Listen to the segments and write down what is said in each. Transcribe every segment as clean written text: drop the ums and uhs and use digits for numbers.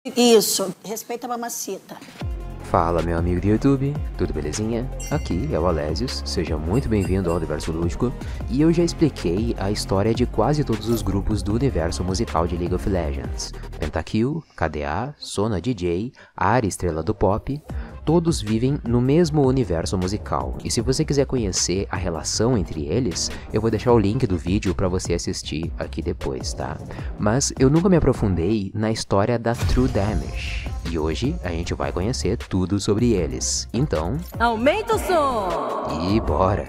Isso, respeita a mamacita. Fala, meu amigo do YouTube, tudo belezinha? Aqui é o Alésios, seja muito bem-vindo ao Universo Lúdico, e eu já expliquei a história de quase todos os grupos do universo musical de League of Legends. Pentakill, KDA, Sona DJ, Ahri Estrela do Pop, todos vivem no mesmo universo musical, e se você quiser conhecer a relação entre eles, eu vou deixar o link do vídeo para você assistir aqui depois, tá? Mas eu nunca me aprofundei na história da True Damage, e hoje a gente vai conhecer tudo sobre eles. Então, aumenta o som! E bora!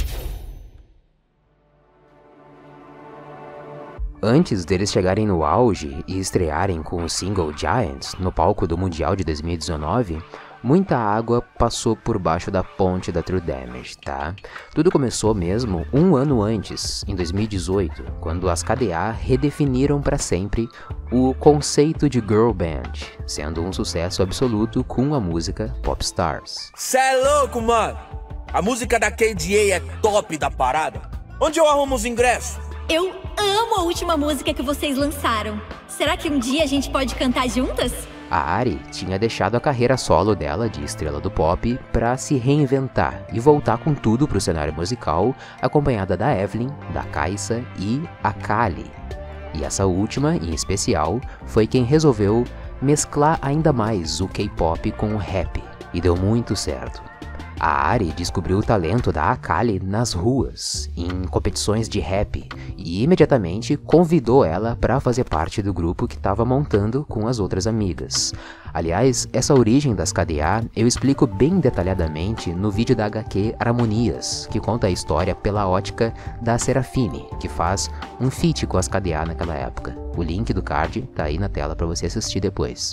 Antes deles chegarem no auge e estrearem com o single Giants no palco do Mundial de 2019, muita água passou por baixo da ponte da True Damage, tá? Tudo começou mesmo um ano antes, em 2018, quando as KDA redefiniram para sempre o conceito de girl band, sendo um sucesso absoluto com a música Popstars. Cê é louco, mano! A música da KDA é top da parada. Onde eu arrumo os ingressos? Eu amo a última música que vocês lançaram. Será que um dia a gente pode cantar juntas? A Ahri tinha deixado a carreira solo dela de estrela do pop para se reinventar e voltar com tudo pro cenário musical, acompanhada da Evelyn, da Kai'Sa e a Kali. E essa última, em especial, foi quem resolveu mesclar ainda mais o K-pop com o rap, e deu muito certo. A Ahri descobriu o talento da Akali nas ruas, em competições de rap, e imediatamente convidou ela para fazer parte do grupo que estava montando com as outras amigas. Aliás, essa origem das KDA eu explico bem detalhadamente no vídeo da HQ Harmonias, que conta a história pela ótica da Serafine, que faz um feat com as KDA naquela época. O link do card tá aí na tela para você assistir depois.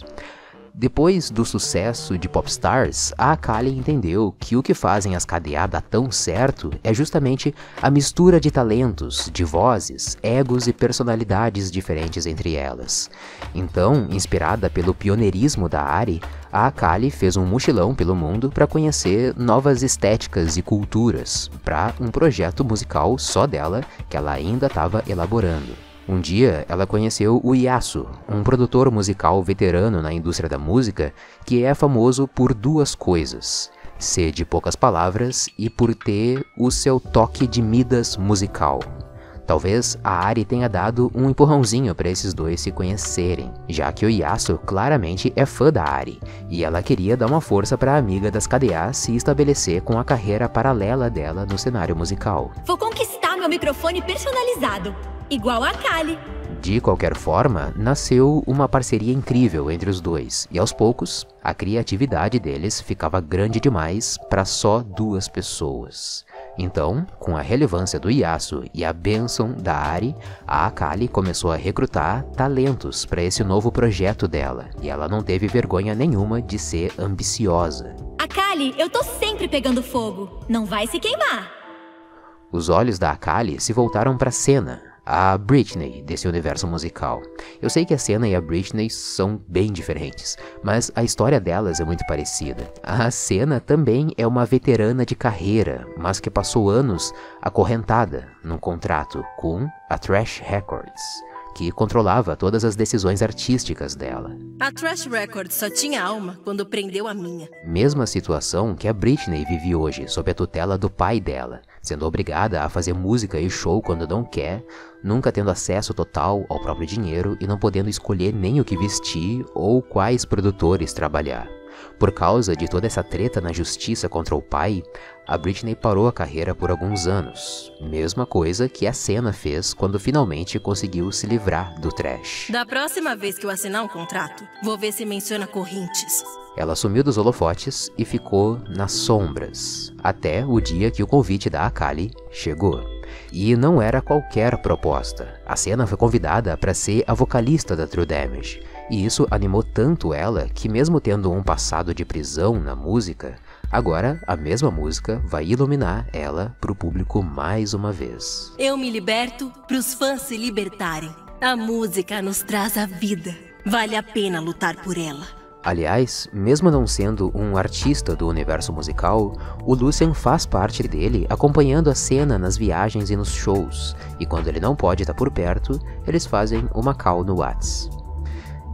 Depois do sucesso de Popstars, a Akali entendeu que o que fazem as KDA dar tão certo é justamente a mistura de talentos, de vozes, egos e personalidades diferentes entre elas. Então, inspirada pelo pioneirismo da Ahri, a Akali fez um mochilão pelo mundo para conhecer novas estéticas e culturas, para um projeto musical só dela que ela ainda estava elaborando. Um dia, ela conheceu o Yasuo, um produtor musical veterano na indústria da música que é famoso por duas coisas: ser de poucas palavras e por ter o seu toque de Midas musical. Talvez a Ahri tenha dado um empurrãozinho para esses dois se conhecerem, já que o Yasuo claramente é fã da Ahri, e ela queria dar uma força para a amiga das KDA se estabelecer com a carreira paralela dela no cenário musical. Vou conquistar meu microfone personalizado, igual a Kali. De qualquer forma, nasceu uma parceria incrível entre os dois, e aos poucos, a criatividade deles ficava grande demais para só duas pessoas. Então, com a relevância do Yasuo e a bênção da Ahri, a Akali começou a recrutar talentos para esse novo projeto dela, e ela não teve vergonha nenhuma de ser ambiciosa. Akali, eu tô sempre pegando fogo, não vai se queimar. Os olhos da Akali se voltaram para Senna, a Britney desse universo musical. Eu sei que a Senna e a Britney são bem diferentes, mas a história delas é muito parecida. A Senna também é uma veterana de carreira, mas que passou anos acorrentada num contrato com a Trash Records, que controlava todas as decisões artísticas dela. A Trash Records só tinha alma quando prendeu a minha. Mesma situação que a Britney vive hoje, sob a tutela do pai dela, sendo obrigada a fazer música e show quando não quer, nunca tendo acesso total ao próprio dinheiro e não podendo escolher nem o que vestir ou quais produtores trabalhar. Por causa de toda essa treta na justiça contra o pai, a Britney parou a carreira por alguns anos. Mesma coisa que a Senna fez quando finalmente conseguiu se livrar do trash. Da próxima vez que eu assinar um contrato, vou ver se menciona correntes. Ela sumiu dos holofotes e ficou nas sombras, até o dia que o convite da Akali chegou. E não era qualquer proposta. A Senna foi convidada para ser a vocalista da True Damage, e isso animou tanto ela que, mesmo tendo um passado de prisão na música, agora a mesma música vai iluminar ela para o público mais uma vez. Eu me liberto para os fãs se libertarem. A música nos traz a vida. Vale a pena lutar por ela. Aliás, mesmo não sendo um artista do universo musical, o Lucian faz parte dele acompanhando a cena nas viagens e nos shows, e quando ele não pode estar por perto, eles fazem uma call no Whats.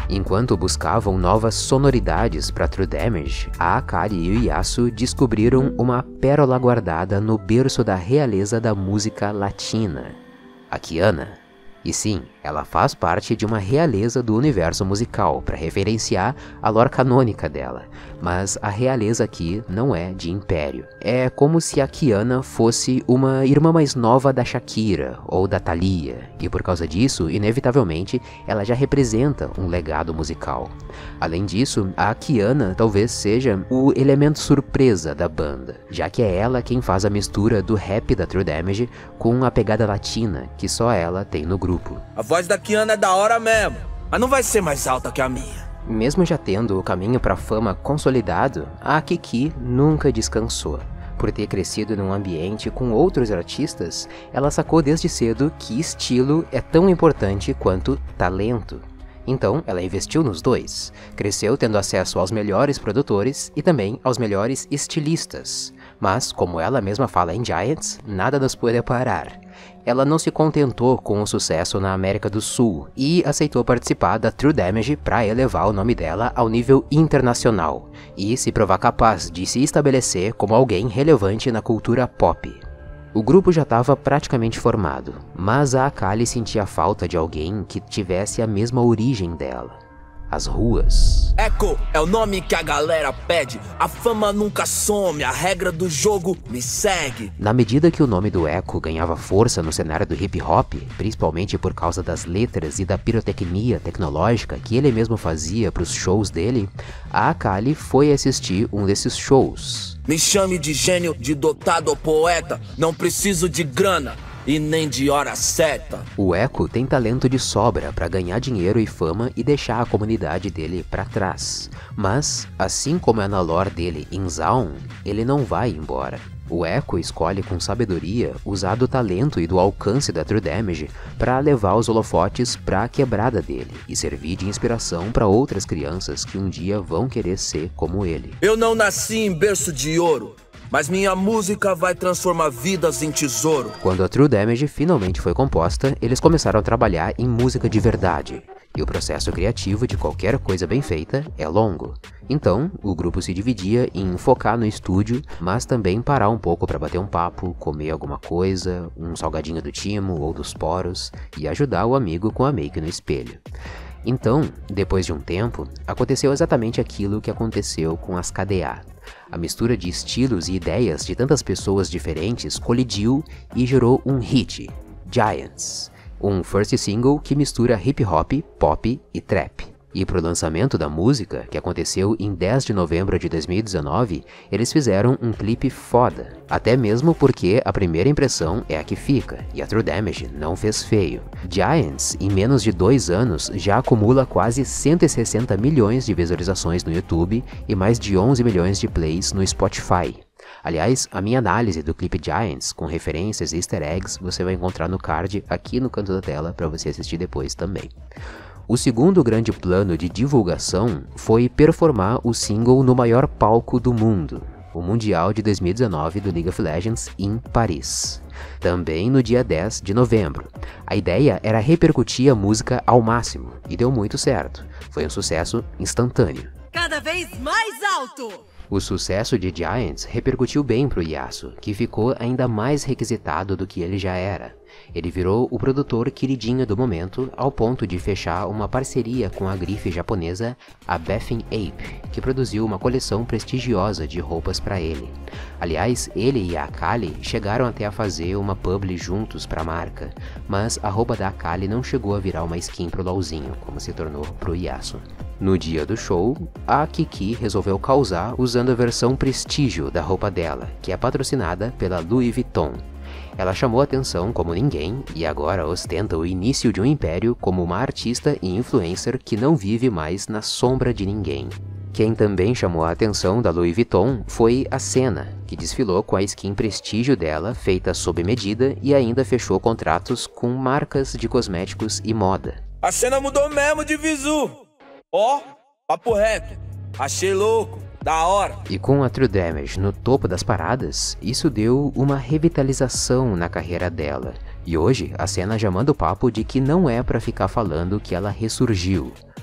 Enquanto buscavam novas sonoridades para True Damage, a Akali e o Yasu descobriram uma pérola guardada no berço da realeza da música latina, a Kiana. E sim, ela faz parte de uma realeza do universo musical, para referenciar a lore canônica dela, mas a realeza aqui não é de império. É como se a Kiana fosse uma irmã mais nova da Shakira ou da Thalia, e por causa disso, inevitavelmente, ela já representa um legado musical. Além disso, a Kiana talvez seja o elemento surpresa da banda, já que é ela quem faz a mistura do rap da True Damage com a pegada latina que só ela tem no grupo. A voz da Kiana é da hora mesmo, mas não vai ser mais alta que a minha. Mesmo já tendo o caminho para a fama consolidado, a Kiki nunca descansou. Por ter crescido num ambiente com outros artistas, ela sacou desde cedo que estilo é tão importante quanto talento. Então, ela investiu nos dois. Cresceu tendo acesso aos melhores produtores e também aos melhores estilistas. Mas, como ela mesma fala em Giants, nada nos pode parar. Ela não se contentou com o sucesso na América do Sul e aceitou participar da True Damage para elevar o nome dela ao nível internacional e se provar capaz de se estabelecer como alguém relevante na cultura pop. O grupo já estava praticamente formado, mas a Akali sentia falta de alguém que tivesse a mesma origem dela. As ruas. Echo é o nome que a galera pede. A fama nunca some, a regra do jogo me segue. Na medida que o nome do Echo ganhava força no cenário do hip hop, principalmente por causa das letras e da pirotecnia tecnológica que ele mesmo fazia para os shows dele, a Akali foi assistir um desses shows. Me chame de gênio, de dotado ou poeta. Não preciso de grana e nem de hora certa. O Echo tem talento de sobra para ganhar dinheiro e fama e deixar a comunidade dele para trás. Mas, assim como é na lore dele em Zaun, ele não vai embora. O Echo escolhe com sabedoria usar do talento e do alcance da True Damage para levar os holofotes para a quebrada dele e servir de inspiração para outras crianças que um dia vão querer ser como ele. Eu não nasci em berço de ouro, mas minha música vai transformar vidas em tesouro. Quando a True Damage finalmente foi composta, eles começaram a trabalhar em música de verdade. E o processo criativo de qualquer coisa bem feita é longo. Então, o grupo se dividia em focar no estúdio, mas também parar um pouco para bater um papo, comer alguma coisa, um salgadinho do Timo ou dos Poros, e ajudar o amigo com a make no espelho. Então, depois de um tempo, aconteceu exatamente aquilo que aconteceu com as KDA. A mistura de estilos e ideias de tantas pessoas diferentes colidiu e gerou um hit, Giants, um first single que mistura hip hop, pop e trap. E pro lançamento da música, que aconteceu em 10 de novembro de 2019, eles fizeram um clipe foda. Até mesmo porque a primeira impressão é a que fica, e a True Damage não fez feio. Giants, em menos de 2 anos, já acumula quase 160 milhões de visualizações no YouTube e mais de 11 milhões de plays no Spotify. Aliás, a minha análise do clipe Giants, com referências e easter eggs, você vai encontrar no card aqui no canto da tela para você assistir depois também. O segundo grande plano de divulgação foi performar o single no maior palco do mundo, o Mundial de 2019 do League of Legends em Paris, também no dia 10 de novembro. A ideia era repercutir a música ao máximo, e deu muito certo. Foi um sucesso instantâneo. Cada vez mais alto! O sucesso de Giants repercutiu bem pro Yasu, que ficou ainda mais requisitado do que ele já era. Ele virou o produtor queridinho do momento, ao ponto de fechar uma parceria com a grife japonesa, a Bathing Ape, que produziu uma coleção prestigiosa de roupas para ele. Aliás, ele e a Akali chegaram até a fazer uma publi juntos para a marca, mas a roupa da Akali não chegou a virar uma skin pro LOLzinho, como se tornou pro Yasu. No dia do show, a Kiki resolveu causar usando a versão prestígio da roupa dela, que é patrocinada pela Louis Vuitton. Ela chamou atenção como ninguém e agora ostenta o início de um império como uma artista e influencer que não vive mais na sombra de ninguém. Quem também chamou a atenção da Louis Vuitton foi a Senna, que desfilou com a skin prestígio dela feita sob medida e ainda fechou contratos com marcas de cosméticos e moda. A cena mudou mesmo de visu. Ó, papo reto. Achei louco. Da hora. E com a True Damage no topo das paradas, isso deu uma revitalização na carreira dela. E hoje, a Senna já manda o papo de que não é pra ficar falando que ela ressurgiu,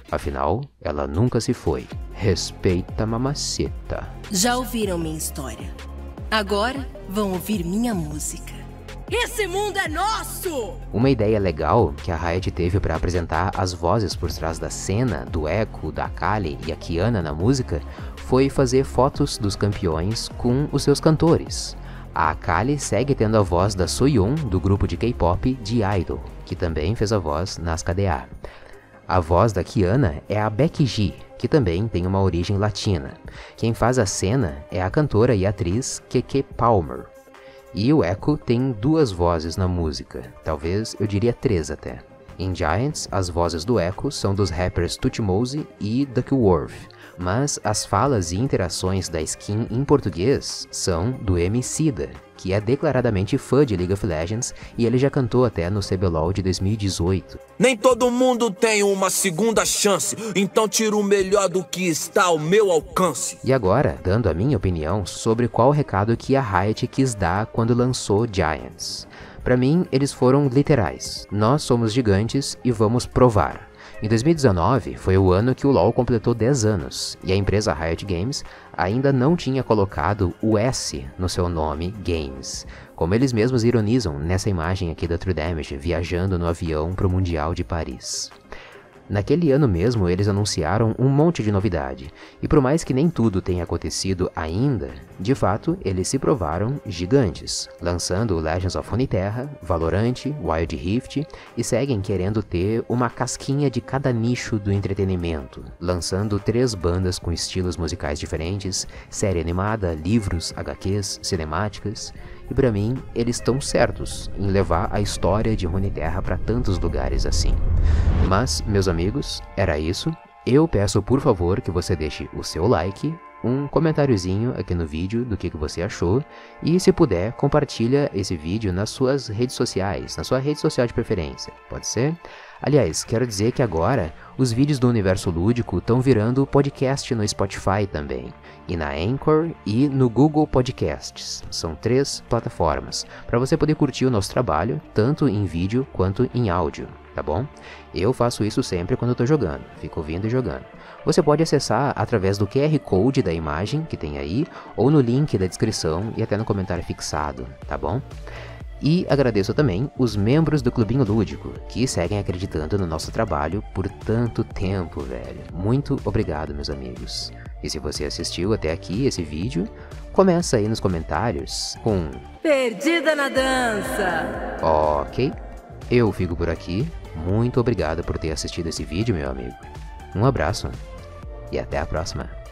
Afinal, ela nunca se foi. Respeita, mamacita. Já ouviram minha história. Agora vão ouvir minha música. Esse mundo é nosso! Uma ideia legal que a Riot teve para apresentar as vozes por trás da cena, do Echo, da Akali e a Kiana na música, foi fazer fotos dos campeões com os seus cantores. A Akali segue tendo a voz da Soyeon, do grupo de K-pop G-Idol, que também fez a voz nas KDA. A voz da Kiana é a Becky G, que também tem uma origem latina. Quem faz a cena é a cantora e atriz Keke Palmer. E o Echo tem 2 vozes na música, talvez eu diria 3 até. Em Giants, as vozes do Echo são dos rappers Tutmose e Duckworth, mas as falas e interações da skin em português são do Emicida, que é declaradamente fã de League of Legends e ele já cantou até no CBLOL de 2018. Nem todo mundo tem uma segunda chance, então tiro o melhor do que está ao meu alcance. E agora, dando a minha opinião sobre qual recado que a Riot quis dar quando lançou Giants. Pra mim, eles foram literais. Nós somos gigantes e vamos provar. Em 2019, foi o ano que o LoL completou 10 anos, e a empresa Riot Games ainda não tinha colocado o S no seu nome Games, como eles mesmos ironizam nessa imagem aqui da True Damage, viajando no avião para o Mundial de Paris. Naquele ano mesmo, eles anunciaram um monte de novidade, e por mais que nem tudo tenha acontecido ainda, de fato, eles se provaram gigantes, lançando Legends of Runeterra, Valorant, Wild Rift, e seguem querendo ter uma casquinha de cada nicho do entretenimento, lançando 3 bandas com estilos musicais diferentes, série animada, livros, HQs, cinemáticas. E pra mim, eles estão certos em levar a história de Runeterra para tantos lugares assim. Mas, meus amigos, era isso. Eu peço por favor que você deixe o seu like, um comentáriozinho aqui no vídeo do que você achou, e se puder, compartilha esse vídeo nas suas redes sociais, na sua rede social de preferência, pode ser? Aliás, quero dizer que agora os vídeos do Universo Lúdico estão virando podcast no Spotify também, e na Anchor e no Google Podcasts. São 3 plataformas, para você poder curtir o nosso trabalho, tanto em vídeo quanto em áudio, tá bom? Eu faço isso sempre quando eu tô jogando, fico ouvindo e jogando. Você pode acessar através do QR Code da imagem que tem aí, ou no link da descrição e até no comentário fixado, tá bom? E agradeço também os membros do Clubinho Lúdico, que seguem acreditando no nosso trabalho por tanto tempo, velho. Muito obrigado, meus amigos. E se você assistiu até aqui esse vídeo, começa aí nos comentários com Perdida na dança! Ok, eu fico por aqui. Muito obrigado por ter assistido esse vídeo, meu amigo. Um abraço e até a próxima.